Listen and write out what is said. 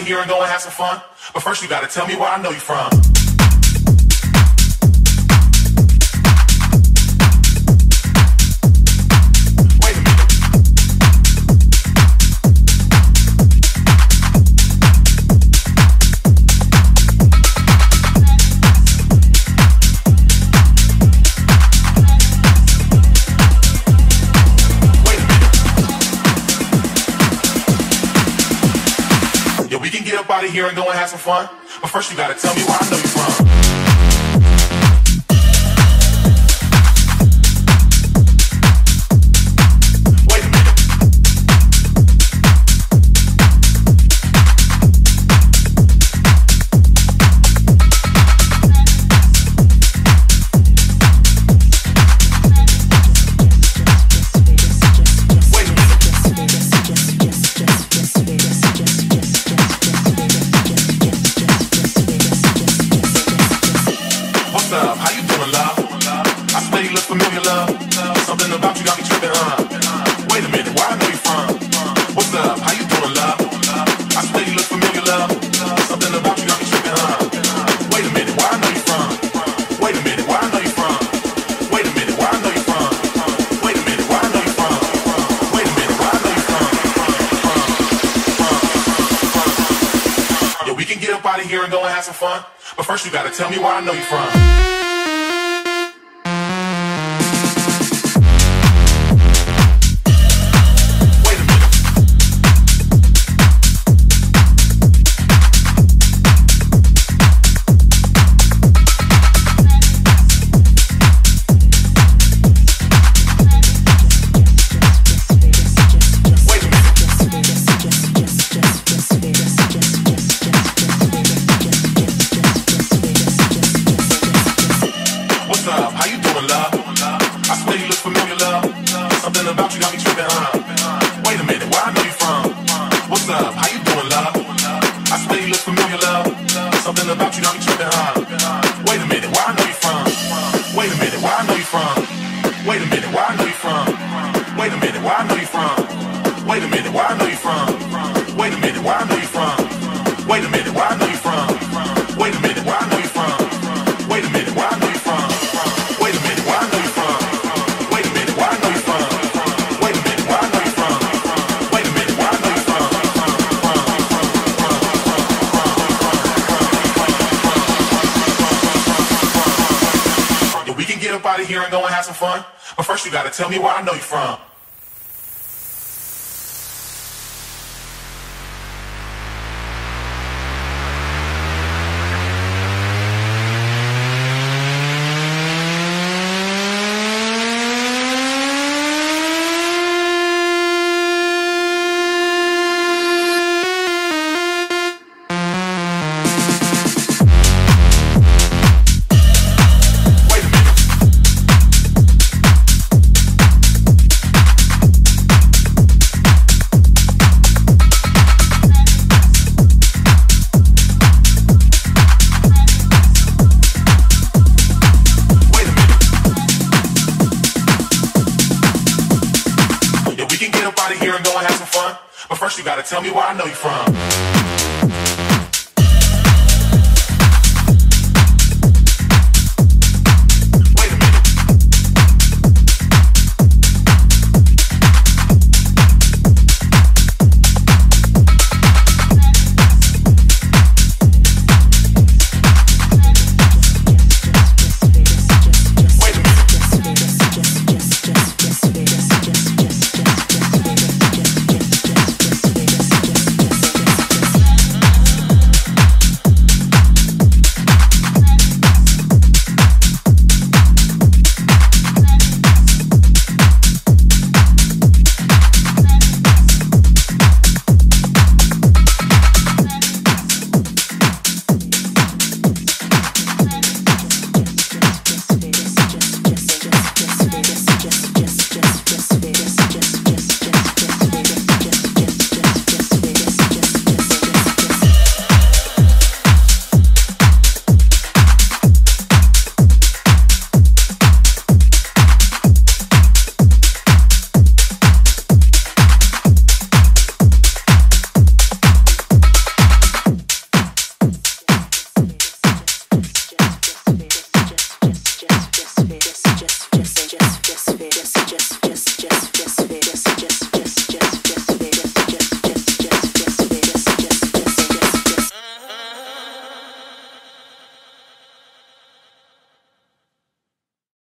here and go and have some fun. But first you gotta tell me where I know you from. Out of here and go and have some fun. But first you gotta tell me where I know you from. Out of here and go and have some fun. But first you gotta tell me where I know you from. Out of here and go and have some fun. But first you gotta tell me where I know you from. Out of here and go and have some fun. But first you gotta tell me where I know you from.